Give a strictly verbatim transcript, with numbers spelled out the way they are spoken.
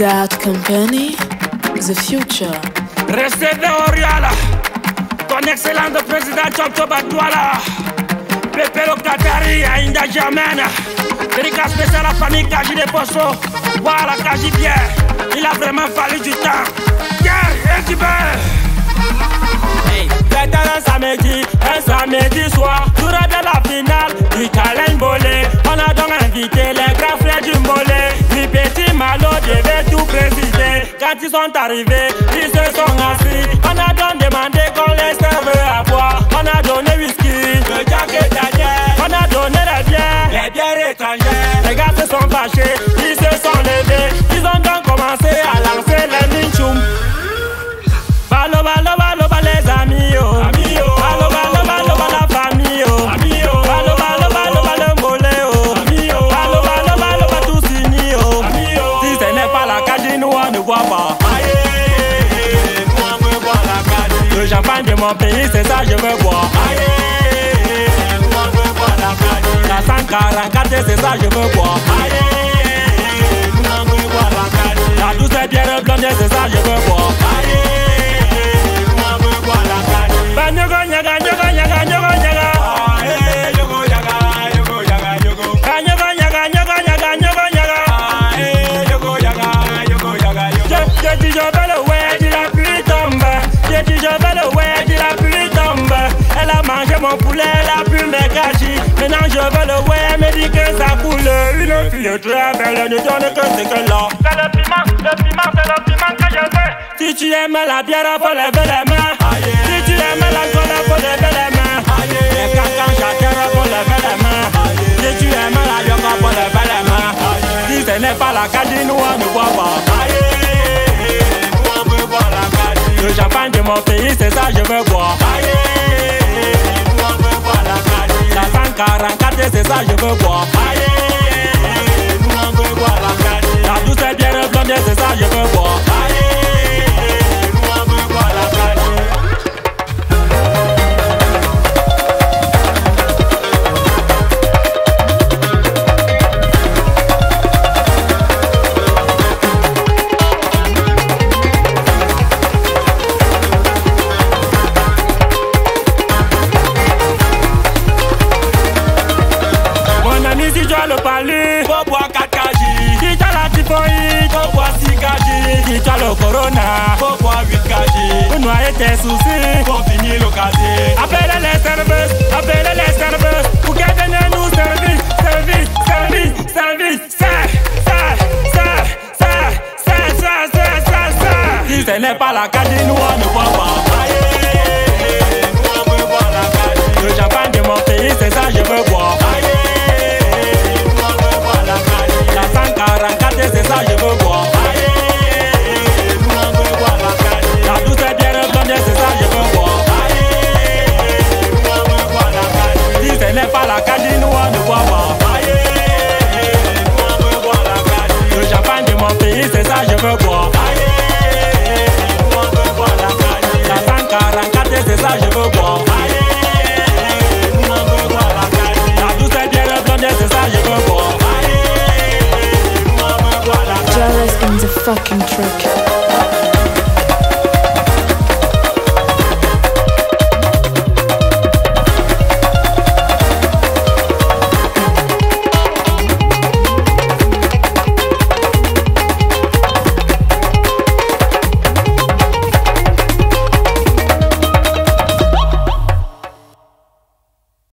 Daath Company, the future. Recevez Oriol, ton excellent président Chopto Batouala, Pepe le Qatari, Aïnda Jamena, Dédicace spéciale à la famille Kadji de Posso. Voilà, Kadji bien, il a vraiment fallu du temps. Pierre, équipe. C'était un samedi, un samedi soir, tout de la finale du Challenge Bolé. On a donc invité les grands frères du Molé. Les petits malots devaient tout présider. Quand ils sont arrivés, ils se sont assis. On a donc demandé qu'on les serve à boire. On a donné whisky, le jack et Daniel. On a donné les bières, les bières étrangères. Les gars se sont fâchés, ils se sont levés. Ils ont donc commencé à lancer les minchoum. Balo, balo, balo, balo, les amis, oh. Balo, balo, balo, balo, la famille, oh. Balo, balo, balo, balo, le mollet, oh. Balo, balo, balo, balo, tout signé, oh. Si ce n'est pas la Kadji, nous on ne voit pas. Le champagne de mon pays, c'est ça je veux boire. La cent quarante-quatre, c'est ça je veux boire. La douce bière blonde, c'est ça je veux boire. Nyogo nyaga nyogo nyaga nyogo nyaga eh nyogo nyaga nyogo nyaga nyogo nyogo nyaga nyogo nyaga nyogo nyaga eh nyogo nyaga nyogo nyaga nyogo. J'ai dit je veux le ouais, dit la pluie tombe. J'ai dit je veux le ouais, dit la pluie tombe. Elle a mangé mon poulet, elle a bu mes Kadji. Maintenant je veux le ouais, elle me dit que ça coule. Une fille très belle, ne donne que ce qu'elle a. C'est le piment, le piment, c'est le piment que je veux. Si tu aimes la bière, faut lever les mains. Si tu aimes l'alcool, faut lever les mains. Les cancans chacun, faut lever les mains. Si tu aimes la yoga, faut lever les mains. Si ce n'est pas la Kadji, nous on ne boit pas. Nous on veut boire la Kadji. Le champagne de mon pays, c'est ça je veux boire. Nous on veut boire la Kadji. La cent quarante-quatre, c'est ça je veux boire. Nous on veut boire la Kadji. La douce bière blonde, c'est ça je veux boire. Si tu as le palais, faut boire quatre Kadji. Si tu as la typhoïde, faut boire six Kadji. Si tu as le corona, faut boire huit Kadji. Pour noyer tes soucis, faut finir le casier. Appelez les serveuses, appelez les serveuses pour qu'elles viennent nous servir. Service, service, service, c'est, c'est, c'est, c'est, c'est, c'est, c'est, c'est, c'est. Si ce n'est pas la Kadji, nous on ne boit pas. Nous on veut boire la Kadji. Le champagne de mon pays, c'est ça je veux boire. C'est ça je veux boire. Nous on veut boire la Kadji. La douce bière blonde, c'est ça je veux boire. Nous on veut boire la Kadji. Si ce n'est pas la Kadji, nous on ne boit pas. Nous on veut boire la Kadji. Le champagne de mon pays, c'est ça je veux boire. Nous on veut boire la Kadji. La cent quarante-quatre, c'est ça je veux boire. Nous on veut boire la Kadji. La douce bière blonde, c'est ça je veux boire. Jaures in the fucking track.